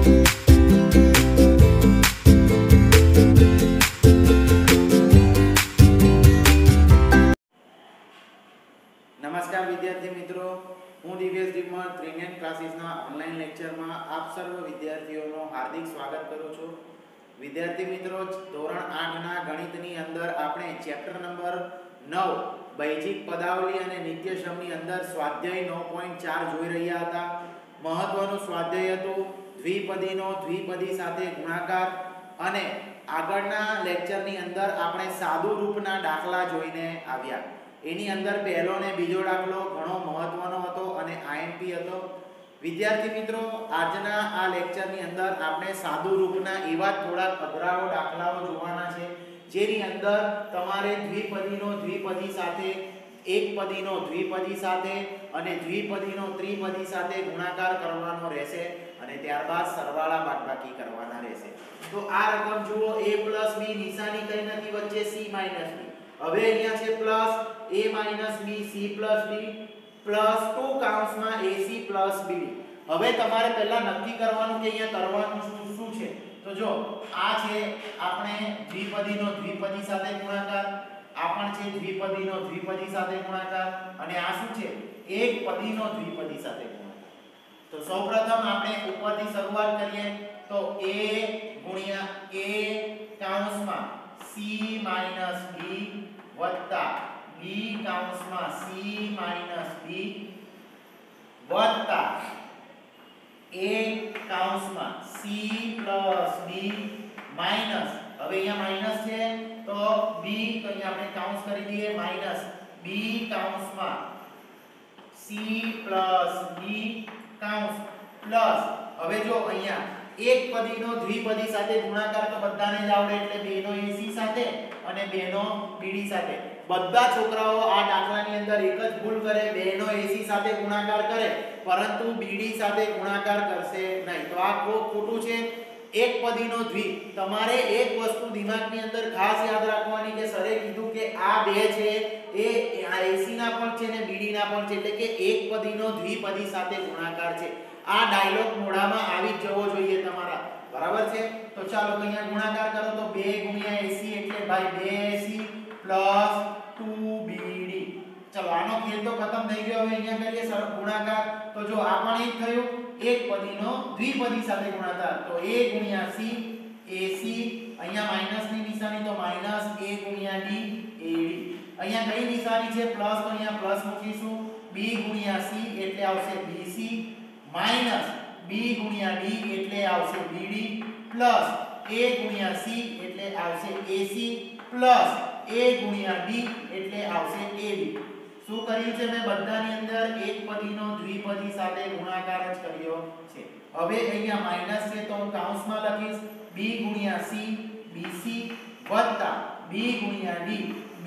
નમસ્કાર વિદ્યાર્થી મિત્રો, હું દિવ્યેશ ડીમર ત્રિનેન ક્લાસીસના ઓનલાઈન લેક્ચરમાં આપ સર્વ વિદ્યાર્થીઓનું હાર્દિક સ્વાગત કરું છું. વિદ્યાર્થી મિત્રો, ધોરણ 8ના ગણિતની અંદર આપણે ચેપ્ટર નંબર 9 બૈજિક પદાવલી અને નિત્યસમની અંદર સ્વાધ્યાય 9.4 જોઈ રહ્યા હતા. મહત્વનું સ્વાધ્યાય હતું દ્વિપદીનો દ્વિપદી સાથે ગુણાકાર, અને આગળના લેક્ચરની અંદર આપણે સાદુ રૂપના દાખલા જોઈને આવ્યા. એની અંદર પહેલો ને બીજો દાખલો ઘણો મહત્વનો હતો અને આઈએમપી હતો. વિદ્યાર્થી મિત્રો, આજના આ લેક્ચરની અંદર આપણે સાદુ રૂપના એવા થોડા અઘરાઓ દાખલાઓ જોવાના છે, જેની અંદર તમારે દ્વિપદીનો દ્વિપદી સાથે, એકપદીનો દ્વિપદી સાથે અને દ્વિપદીનો ત્રિપદી સાથે ગુણાકાર કરવાનો રહેશે, અને ત્યારબાદ સરવાળા બાદબાકી કરવાના રહેશે. તો આ રકમ જુઓ, a + b નિશાની કઈ નથી, વચ્ચે c - b. હવે અહીંયા છે plus a - b, c + d plus 2 કૌંસમાં ac + bd. હવે તમારે પહેલા નક્કી કરવાનું કે અહીંયા કરવાનું શું છે. તો જો આ છે આપણે દ્વિપદીનો દ્વિપદી સાથે ગુણાકાર, આ પણ છે દ્વિપદીનો દ્વિપદી સાથે ગુણાકાર, અને આ શું છે, એકપદીનો દ્વિપદી સાથે ગુણાકાર. તો સૌપ્રથમ આપણે ઉપરથી શરૂઆત કરીએ. તો a ગુણ્યા a કૌંસમાં c - b વત્તા b કૌંસમાં c - b વત્તા a કૌંસમાં c + b માઈનસ, હવે અહીંયા માઈનસ છે તો b, તો અહીંયા આપણે કૌંસ કરી દઈએ માઈનસ b કૌંસમાં c + b કૌંસ પ્લસ, હવે જો અહીંયા એકપદીનો દ્વિપદી સાથે ગુણાકાર તો બધાને જ આવડે, એટલે 2 નો ac સાથે અને 2 નો bd સાથે. બધા છોકરાઓ આ દાખલાની અંદર એક જ ભૂલ કરે, 2 નો ac સાથે ગુણાકાર કરે પરંતુ bd સાથે ગુણાકાર કરશે નહીં. તો આ ખોટું છે. એકપદીનો દ્વિ, તમારે એક વસ્તુ દિમાગની અંદર ખાસ યાદ રાખવાની કે સરે કીધું કે આ બે છે એ ac ના પણ છે ને bd ના પણ છે, એટલે કે એકપદીનો દ્વિપદી સાથે ગુણાકાર છે. આ ડાયલોગ મોઢામાં આવી જ જવો જોઈએ તમારા, બરાબર છે. તો ચાલો તો અહીંયા ગુણાકાર કરો. તો 2 * ac એટલે ભાઈ 2ac + 2bd. ચલો આનો ખેલ તો ખતમ થઈ ગયો. હવે અહીંયા કરીએ સરળ ગુણાકાર. તો જો આ પણ એક થયું, એકપદીનો દ્વિપદી સાથે ગુણાકાર. તો a * c ac, અહીંયા માઈનસની નિશાની, તો -a * d ad. અહીંયા કઈ નિશાની છે, પ્લસ, તો અહીંયા પ્લસ મૂકીશું. b * c એટલે આવશે bc માઈનસ b * d એટલે આવશે bd પ્લસ a * c એટલે આવશે ac પ્લસ a * d એટલે આવશે ab. શું કર્યું છે મેં બધાની અંદર? એકપદીનો દ્વિપદી સાથે ગુણાકાર જ કર્યો છે. હવે અહીંયા માઈનસ છે તો હું કૌંસમાં લખીશ b * c bc વત્તા b * d bd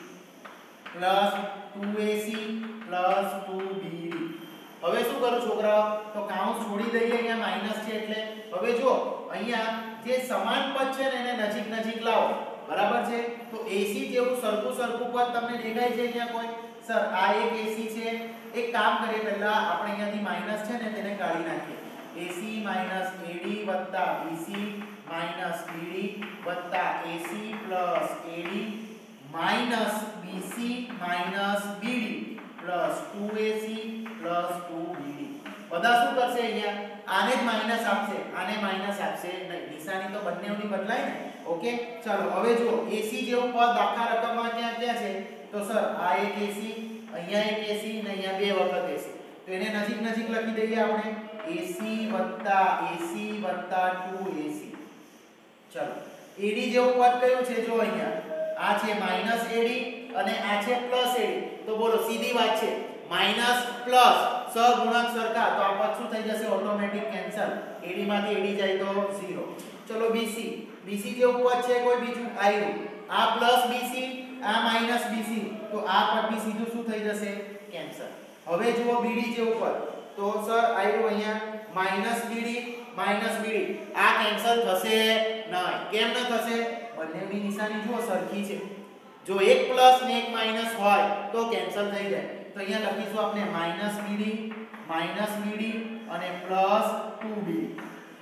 plus 2ac plus 2bd. હવે શું કરું છોકરાઓ? તો કૌંસ છોડી દઈએ, અહીંયા માઈનસ છે એટલે. હવે જો અહીંયા જે સમાન પદ છે ને એને નજીક નજીક લાવો, બરાબર છે. તો AC જેવું સરખું પદ તમને દેખાય છે અહીંયા કોઈ? સર આ એક AC છે. એક કામ કરીએ, પહેલા આપણે અહીંયાથી માઈનસ છે ને તેને કાઢી નાખીએ. AC - AD વત્તા BC - BD વત્તા AC + AD minus BC - BD plus 2AC plus 2bd. બધા શું કરશે અહીંયા? આને જ માઈનસ આપશે, આને માઈનસ આપશે નહીં. નિશાની તો બંનેની બદલાય ને. ઓકે, ચાલો હવે જો AC જેવું પદ આખા રકમમાં ક્યાં ક્યાં છે? તો સર આ એક AC, અહીંયા એક AC ને અહીંયા બે વખત AC. તો એને નજીક નજીક લખી દઈએ આપણે, AC વત્તા AC વત્તા 2AC. ચલો AD જેવું પદ કયું છે? જો અહીંયા આ છે -AD અને આ છે +AD. તો બોલો સીધી વાત છે, માઈનસ પ્લસ સહગુણક સરખા, તો આ પદ શું થઈ જશે? Automatic cancel. AD માંથી AD જાય તો 0. ચલો BC જેવું પદ છે કોઈ બીજું? આવ્યું. આ +BC, આ -BC, તો આ પદ બી સીધું શું થઈ જશે? કેન્સલ. હવે જુઓ BD જેવું પદ. તો સર આવ્યું અહીંયા -BD આ કેન્સલ થશે નહીં. કેમ ન થશે? બંનેની નિશાની જુઓ સરખી છે. જો એક પ્લસ ને એક માઈનસ હોય તો કેન્સલ થઈ જાય. તો અહીંયા લખીશું આપણે -BD અને +2bd.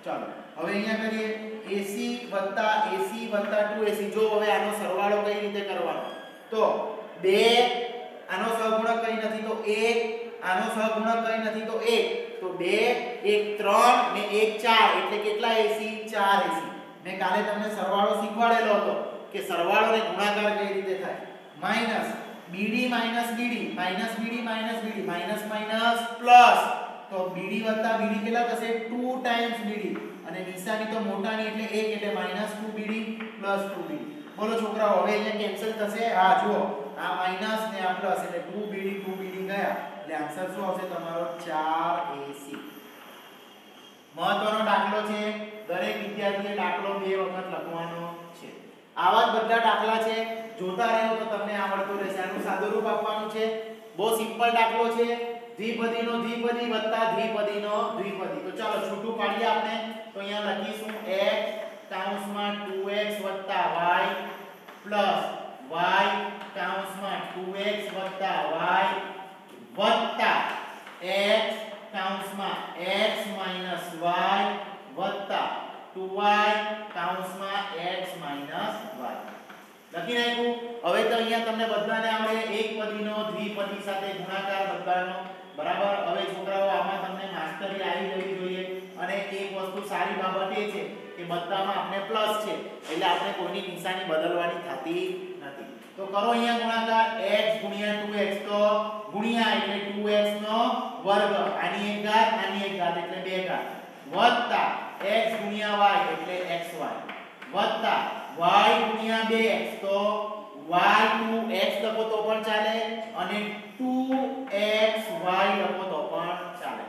ચાલો હવે અહીંયા કરીએ AC વત્તા AC વત્તા 2AC. જો હવે આનો સરવાળો કઈ રીતે કરવાનો, તો 2 આનો સહગુણક કઈ નથી તો 1, આનો સહગુણક કઈ નથી તો 1, તો 2 1 3 ને 1 4 એટલે કેટલા AC? 4 AC. મેં કાલે તમને સરવાળો શીખવાડેલો હતો કે સરવાળો ને ગુણાકાર કઈ રીતે થાય. Minus BD minus BD minus BD minus BD minus minus plus, તો BD વત્તા BD કેટલા થશે? 2 ટાઈમ્સ BD, અને નિશાની તો મોટાની એટલે 1 એટલે માઈનસ 2BD પ્લસ 2BD. બોલો છોકરાઓ, હવે અહીંયા કેન્સલ થશે. હા જુઓ, આ માઈનસ ને આ પ્લસ એટલે 2BD ગયા, એટલે આન્સર શું આવશે તમારો? 4AC. મહત્વનો દાખલો છે, દરેક વિદ્યાર્થીએ દાખલો 2 વખત લખવાનો છે. આવા જ બધા દાખલા છે, જોતા રહો તો તમને આવડતું રહેશે. આનું સાદુરૂપ આપવાનું છે, બહુ સિમ્પલ દાખલો છે. દ્વિપદીનો દ્વિપદી વત્તા દ્વિપદીનો દ્વિપદી. તો ચાલો છૂટું પાડીએ આપણે. તો અહીંયા લખીશું x કૌંસમાં 2x વત્તા y પ્લસ y કૌંસમાં 2x વત્તા y વત્તા x કૌંસમાં x માઈનસ y વત્તા 2y કૌંસમાં x માઈનસ y. લખી નાખ્યું. હવે તો અહીંયા તમને બધાને આવડે એક પદીનો દ્વિપદી સાથે ગુણાકાર બધાનો, બરાબર. હવે છોકરાઓ, આમાં તમને માસ્ટરી આવી જવી જોઈએ. અને એક વસ્તુ સારી બાબત એ છે કે બધામાં આપણે પ્લસ છે, એટલે આપણે કોઈની નિશાની બદલવાની થતી નથી. તો કરો અહીંયા ગુણાકાર. x ગુણ્યા 2x, તો ગુણ્યા એટલે 2x નો વર્ગ, આની એક ઘાત આની એક ઘાત એટલે 2 ઘાત, વત્તા x ગુણ્યા y એટલે xy, વત્તા y ગુણ્યા 2x, તો y 2x લખો તો પણ ચાલે અને 2xy લખો તો પણ ચાલે,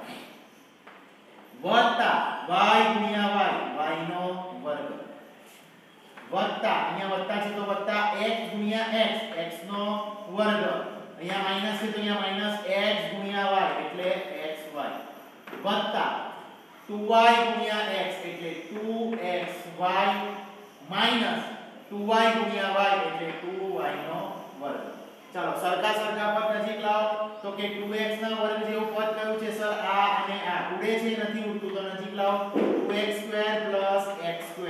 વત્તા y ગુણ્યા y નો વર્ગ, વત્તા અહીંયા વત્તા છે તો વત્તા x ગુણ્યા x નો વર્ગ, અહીંયા માઈનસ છે તો અહીંયા માઈનસ x ગુણ્યા y એટલે xy, વત્તા 2y ગુણ્યા x એટલે 2xy માઈનસ 2y ગુણ્યા y એટલે 2y નો વર્ગ. ચાલો સરખા સરખા પદ નજીક લાવો. તો કે 2x ના વર્ગ જેવું પદ કયું છે સર? આ અને આ. ઉડે છે નથી ઉડતું, તો નજીક લાવો. 2x² x².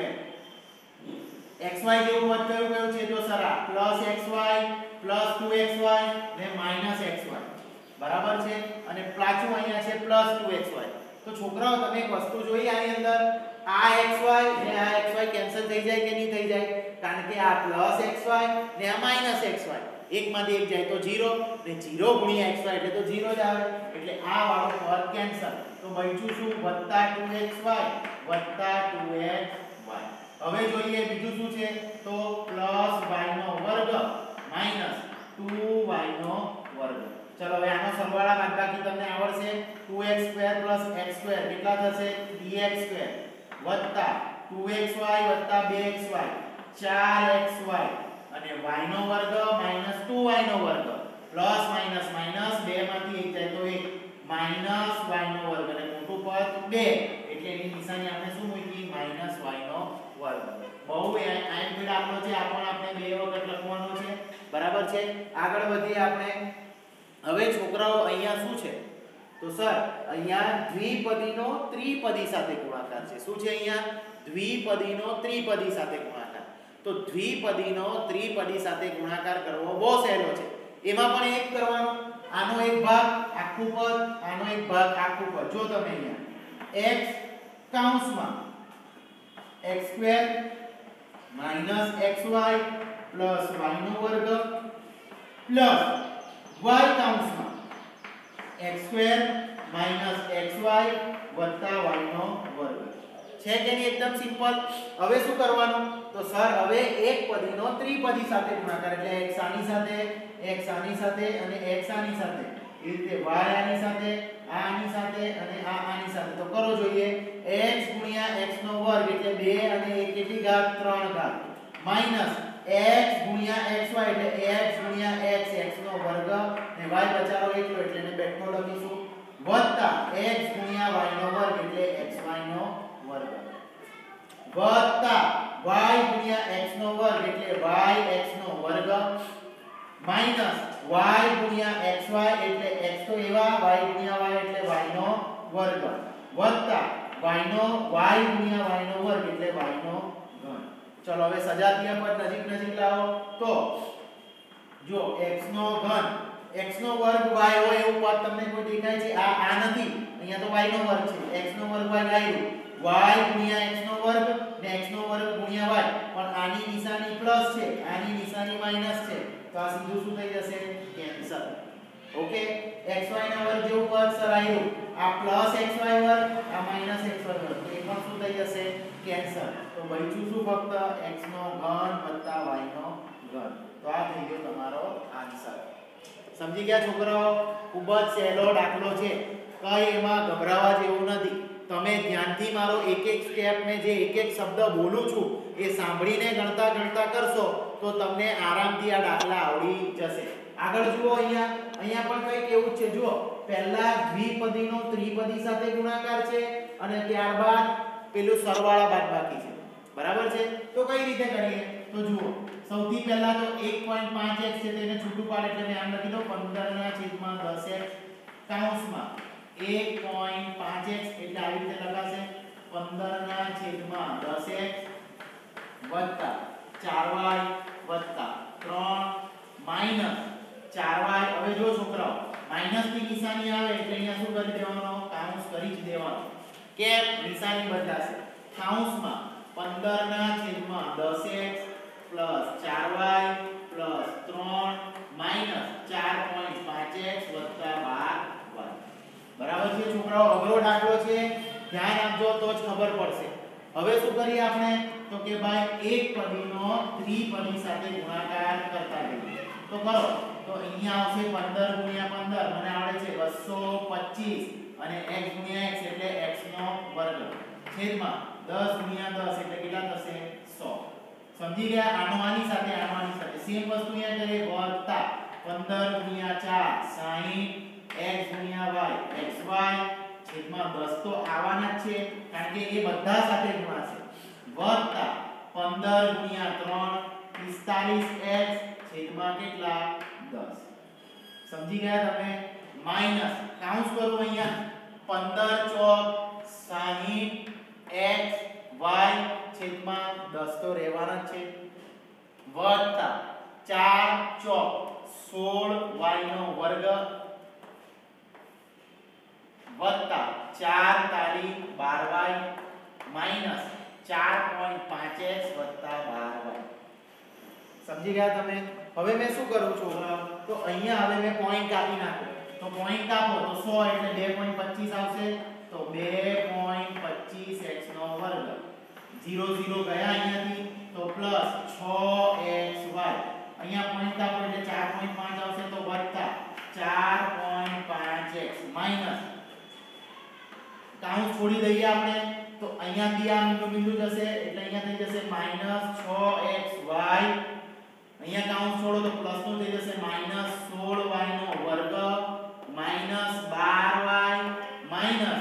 xy જેવું પદ કયું છે? જો સર આ +xy +2xy ને -xy, બરાબર છે. અને પાછું અહીંયા છે +2xy. તો છોકરાઓ, તમે એક વસ્તુ જોઈ આની અંદર, આ xy ને આ xy કેન્સલ થઈ જાય કે નહીં થઈ જાય? કારણ કે આ +xy ને આ -xy, એકમાંથી એક જાય તો 0, ને 0 ગુણ્યા xy એટલે તો 0 જ આવે, એટલે આ વાળો પદ કેન્સલ. તો બચ્યું શું? +2xy +2xy. હવે જોઈએ બીજું શું છે? તો +y નો વર્ગ -2y નો વર્ગ. ચલો હવે આનો સરવાળા બાદબાકી તમને આવડશે. 2x² x² કેટલા થશે? 3x² વત્તા 2xy વત્તા 2xy 4xy અને y નો વર્ગ -2y નો વર્ગ, પ્લસ માઈનસ માઈનસ, બે માંથી એક જાય તો એક, માઈનસ y નો વર્ગ, અને મોટું પદ 2 એટલે એની નિશાની આપણે શું મૂકી? -y નો વર્ગ. બહુ આઈએમપી દાખલો છે, આ પણ આપણે 2 વખત લખવાનો છે, બરાબર છે. આગળ વધીએ આપણે. હવે છોકરાઓ, અહીંયા શું છે? તો સર અહીંયા દ્વિપદીનો ત્રિપદી સાથે ગુણાકાર છે. શું છે અહીંયા? દ્વિપદીનો ત્રિપદી સાથે ગુણાકાર. તો દ્વિપદીનો ત્રિપદી સાથે ગુણાકાર કરવો બહુ સહેલો છે. એમાં પણ એક કરવાનો, આનો એક ભાગ આખું પદ, આનો એક ભાગ આખું પદ. જો તમે અહીંયા x કૌંસમાં x² -xy પ્લસ y નો વર્ગ પ્લસ y કૌંસમાં x² -xy વત્તા y નો વર્ગ. છે કે નહીં? એકદમ સિમ્પલ. હવે શું કરવાનું? તો સર હવે એક પદીનો ત્રિપદી સાથે ગુણાકાર, એટલે x આની સાથે, x આની સાથે અને x આની સાથે, એ રીતે y આની સાથે, આ આની સાથે અને આ આની સાથે. તો કરો જોઈએ. x ગુણ્યા x નો વર્ગ એટલે 2 અને 1 કેટલી ઘાત? 3 ઘાત, માઈનસ x ગુણ્યા xy એટલે x ગુણ્યા x નો વર્ગ, ને y બચારો એકલો એટલે એને બેઠો લખીશું, વત્તા x ગુણ્યા y નો વર્ગ એટલે xy નો વર્ગ, વત્તા y ગુણ્યા x નો વર્ગ એટલે yx નો વર્ગ, માઈનસ y ગુણ્યા xy એટલે x તો એવા, y ગુણ્યા y એટલે y નો વર્ગ, વત્તા y નો y ગુણ્યા y નો વર્ગ એટલે y નો ઘન. ચલો હવે સજાતીય પદ નજીક નજીક લાવો. તો જો x નો ઘન x નો વર્ગ y હોય એવું પદ તમને કોઈ દેખાય છે? આ નથી, અહીંયા તો y નો વર્ગ છે. x નો વર્ગ y આવ્યું, y ગુણ્યા x નો વર્ગ ને x નો વર્ગ ગુણ્યા y, પણ આની નિશાની પ્લસ છે, આની નિશાની માઈનસ છે, તો આ સીધું શું થઈ જશે? કેન્સલ. ઓકે, xy ના વર્ગ જેવું પદ સર આવ્યું, આ પ્લસ xy વર્ગ, આ માઈનસ xy વર્ગ, તો એ પણ શું થઈ જશે? કેન્સલ. તો બચ્યું શું? ફક્ત x નો ઘન વત્તા y નો ઘન. તો આ થઈ ગયો તમારો આન્સર. સમજી ગયા છોકરાઓ? ખૂબ જ સહેલો દાખલો છે, કઈ એમાં ગભરાવા જેવું નથી. તમે ધ્યાનથી મારો એક એક સ્ટેપ મે જે એક એક શબ્દ બોલું છું એ સાંભળીને ગણતા ગણતા કરશો તો તમને આરામથી આ દાખલા આવડી જશે. આગળ જુઓ, અહીંયા પણ કંઈક એવું છે. જુઓ, પહેલા દ્વિપદીનો ત્રિપદી સાથે ગુણાકાર છે અને ત્યારબાદ પેલું સરવાળા બાદબાકી છે. બરાબર છે? તો કઈ રીતે કરીએ? તો જુઓ, સૌથી પહેલા તો 1.5x છે તેને છૂટું પાડ એટલે મેં આમ લખી દઉં 15/10x કૌંસમાં 1.5x એટલે આવી રીતે લખાશે 15/10x વત્તા 4y વત્તા 3 માઈનસ 4y. હવે જો છોકરાઓ, માઈનસ ની નિશાની આવે એટલે અહીંયા શું કરી દેવાનો? કૌંસ કરી જ દેવાનો. કેમ? નિશાની બદલાશે. કૌંસમાં 15/10x plus 4y plus 3 minus 4.5x વત્તા 12y. બરાબર છે છોકરાઓ? અઘરો દાખલો છે, ધ્યાન આપજો તો જ ખબર પડશે. હવે શું કરીએ આપણે? તો કે ભાઈ એક પદીનો ત્રિપદી સાથે ગુણાકાર કરતા જઈએ. તો કરો. તો અહીંયા આવશે 15 ગુણ્યા 15, મને આવડે છે 225 અને x ગુણ્યા x એટલે x નો વર્ગ છેદમાં 10 ગુણ્યા 10 એટલે કેટલા થશે? 100. સમજી ગયા? આનો આની સાથે સેમ વસ્તુ અહીંયા કરીએ, વત્તા 15 ગુણ્યા 4 60 x ગુણ્યા y xy છેદમાં 10 તો આવવાના જ છે કારણ કે એ બધા સાથે ગુણાશે, વત્તા 15 ગુણ્યા 3 45x છેદમાં કેટલા? 10. સમજી ગયા તમે? માઈનસ કાઉન્સ કરો અહીંયા 15 ચોક 60 x y છેદમાં 10 તો રહેવાના જ છે, વત્તા 4 ચોક 16 y નો વર્ગ વત્તા 4 તારી 12y માઈનસ 4.5x વત્તા 12y. સમજી ગયા તમે? હવે મેં શું કરું છું? તો અહીંયા હવે મેં પોઈન્ટ કાપી નાખું. તો પોઈન્ટ કાપો તો 100 એટલે 2.25 આવશે, તો 2.25x નો વર્ગ 0 0 ગયા અહીંયાથી તો પ્લસ 6xy. અહીંયા પોઈન્ટ કાપો એટલે 4.5 આવશે તો વત્તા 4.5x માઈનસ કાઉન્સ છોડી દઈએ આપણે તો અહીંયાથી આ બિંદુ જશે એટલે અહીંયા થઈ જશે -6xy. અહીંયા કાઉન્સ છોડો તો પ્લસ નો થઈ જશે -16y નો વર્ગ -12y minus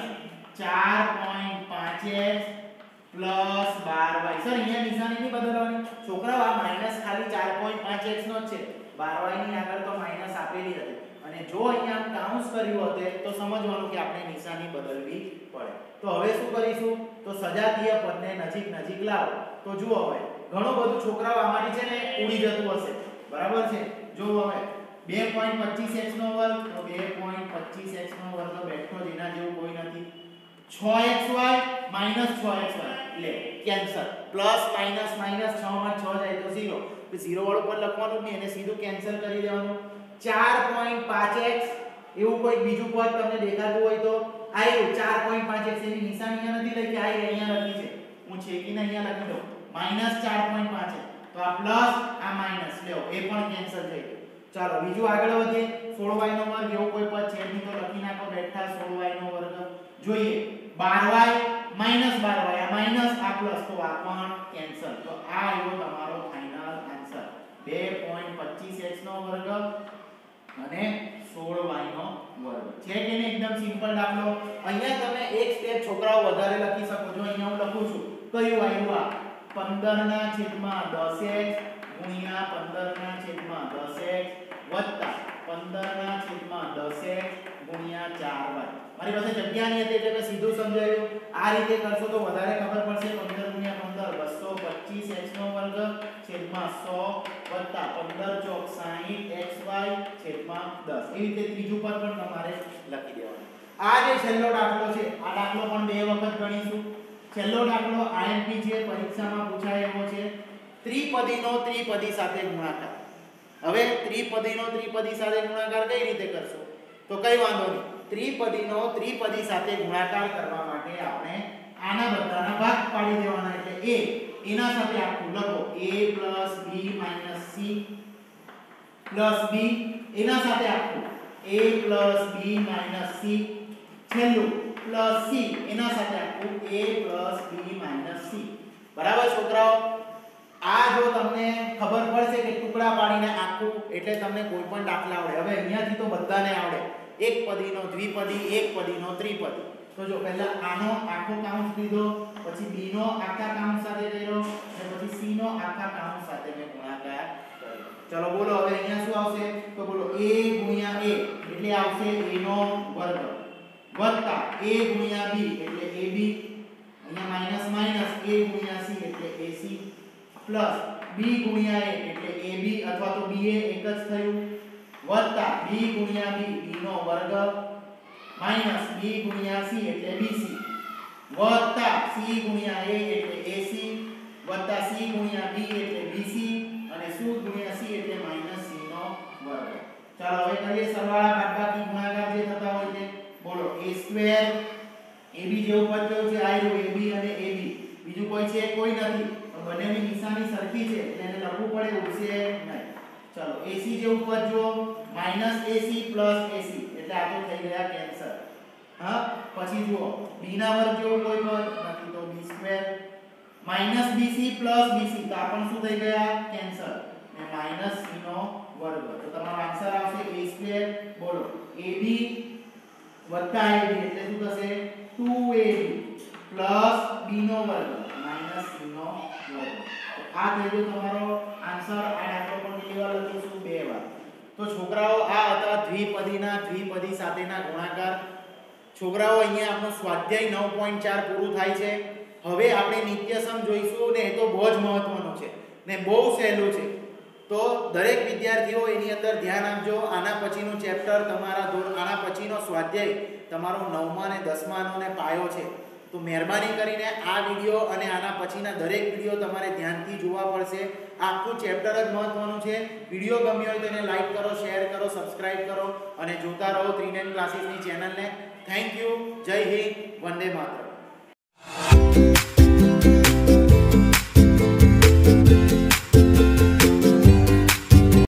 4.5x plus 12y. Sir અહીંયા નિશાની નહીં બદલવાની છોકરાઓ, આ માઈનસ ખાલી 4.5x નો જ છે, 12y ની આગળ તો માઈનસ આપેલી હતી અને જો અહીંયા કાઉન્સ કર્યું હોતે તો સમજવાનું કે આપણે નિશાની બદલવી પડે. તો હવે શું કરીશું? તો સજાતીય પદને નજીક નજીક લાવો. તો જુઓ, હવે ઘણું બધું છોકરાઓ આમાંથી છે ને ઉડી જતું હશે. બરાબર છે? જો હવે 2.25x નો વર્ગ તો 2.25x નો વર્ગ બેઠો જ, એના જેવું કોઈ નથી. 6xy માઈનસ 6xy એટલે કેન્સલ. પ્લસ માઈનસ માઈનસ 6 માં 6 જાય તો 0, તો 0 વાળું પર લખવાનું નહીં, એને સીધું કેન્સલ કરી દેવાનું. 4.5x એવું કોઈ બીજું પદ તમને દેખાતું હોય તો આવ્યું 4.5x એની નિશાની અહીંયા નથી લખી, આ અહીંયા લખી છે, હું છેકીને અહીંયા લખી દઉં -4.5 તો આ પ્લસ આ માઈનસ લેવો એ પણ કેન્સલ થઈ ગયું. ચાલો બીજું આગળ વધીએ. 16y નો વર્ગ એવું કોઈ પદ છે નહીં તો લખી નાખો બેઠા 16y નો વર્ગ. જોઈએ 12y -12y આ માઈનસ આ પ્લસ તો આ પણ કેન્સલ. તો આ આવ્યો તમારો ફાઇનલ આન્સર 2.25x નો વર્ગ અને 16y નો વર્ગ. છે કે નહીં? એકદમ સિમ્પલ દાખલો. અહીંયા તમે એક સ્ટેપ છોકરાઓ વધારે લખી શકો છો. અહીંયા હું લખું છું કયું આવ્યું? આ 15/10x ગુણ્યા 15/10x વત્તા 15/10x ગુણ્યા 4y. મારી પાસે જગ્યા નહીં હતી એટલે મેં સીધું સમજાવ્યું. આ રીતે કરશો તો વધારે ખબર પડશે. 15 * 15 225 x નો વર્ગ છેદમાં 100 15 ચોક 60 xy છેદમાં 10. એ રીતે ત્રીજું પદ પણ તમારે લખી દેવાનું. આ જે છેલ્લો દાખલો છે આ દાખલો પણ બે વખત ગણીશું. છેલ્લો દાખલો IMP છે, પરીક્ષામાં પૂછાય એવો છે. ત્રિપદીનો ત્રિપદી સાથે ગુણાકાર. હવે ત્રિપદીનો ત્રિપદી સાથે ગુણાકાર કઈ રીતે કરશો? તો કઈ વાંધો નહીં. ત્રિપદીનો ત્રિપદી સાથે ગુણાકાર કરવા માટે આપણે આના બધાના ભાગ પાડી દેવાના. એટલે a એના સાથે આખું લખો a + b - c + b એના સાથે આખું a + b - c છેલ્લું + c એના સાથે આખું a + b - c. બરાબર છોકરાઓ? આ જો તમને ખબર પડશે કે ટુકડા પાડીને આખું એટલે તમને કોઈ પણ દાખલા આવડે. હવે અહીંયાથી તો બધાને આવડે. એક પદીનો દ્વિપદી, એક પદીનો ત્રિપદી. તો જો પહેલા આનો આખો કાઉન્સ લીધો, પછી b નો આખા કાઉન્સ સાથે કર્યો અને પછી c નો આખા કાઉન્સ સાથે મેં ગુણાકાર કર્યો. ચલો બોલો હવે અહીંયા શું આવશે? તો બોલો a * a એટલે આવશે a નો વર્ગ વત્તા a * b એટલે ab, અહીંયા માઈનસ માઈનસ a * c એટલે ac પ્લસ b * a એટલે ab અથવા તો ba એક જ થયું વત્તા b * b b નો વર્ગ માઈનસ b * c એટલે bc વત્તા c * a એટલે ac વત્તા c * b એટલે bc અને શું * c એટલે -c નો વર્ગ. ચાલો હવે કરીએ સરવાળા બાદબાકી ગુણાકાર જે થતા હોય તે. બોલો a² ab જેવું પદ કયું છે? આ રહ્યું ab અને ab. બીજું કોઈ છે? કોઈ નથી. બંનેની નિશાની સરખી છે એટલે એને લખવું પડે, ઉડશે નહીં. ચલો AC જેવું પદ જો -AC + AC એટલે આ તો થઈ ગયા કેન્સલ. હા પછી જુઓ b ના વર્ગ જેવું કોઈ પદ નથી તો b² -BC + BC તો આ પણ શું થઈ ગયા? કેન્સલ. અને -c નો વર્ગ. તો તમારો આન્સર આવશે a². બોલો AB + AB એટલે શું થશે? 2AB + b નો વર્ગ -c નો વર્ગ. આ થઈ ગયો તમારો આન્સર. આ દાખલો પણ કેટલી વાર લખીશું? 2 વાર. તો છોકરાઓ આ હતા દ્વિપદીના દ્વિપદી સાથેના ગુણાકાર. છોકરાઓ અહીંયા આપણો સ્વાધ્યાય 9.4 પૂરું થાય છે. હવે આપણે નિત્યસમ જોઈશું ને એ તો બહુ જ મહત્વનું છે ને બહુ સહેલું છે. તો દરેક વિદ્યાર્થીઓ એની અંદર ધ્યાન આપજો. આના પછીનું ચેપ્ટર તમારા આના પછીનો સ્વાધ્યાય તમારો 9મા અને 10માનો ને પાયો છે. તો મહેરબાની કરીને આ વિડિયો અને આના પછીના દરેક વિડિયો તમારે ધ્યાનથી જોવા પડશે. આખું ચેપ્ટર જ મહત્વનું છે. વિડિયો ગમ્યો હોય તો એને લાઈક કરો, શેર કરો, સબસ્ક્રાઇબ કરો અને જોતા રહો ત્રિનેત્ર ક્લાસીસની ચેનલને. Thank you. જય હિન્દ. વંદે માતરમ.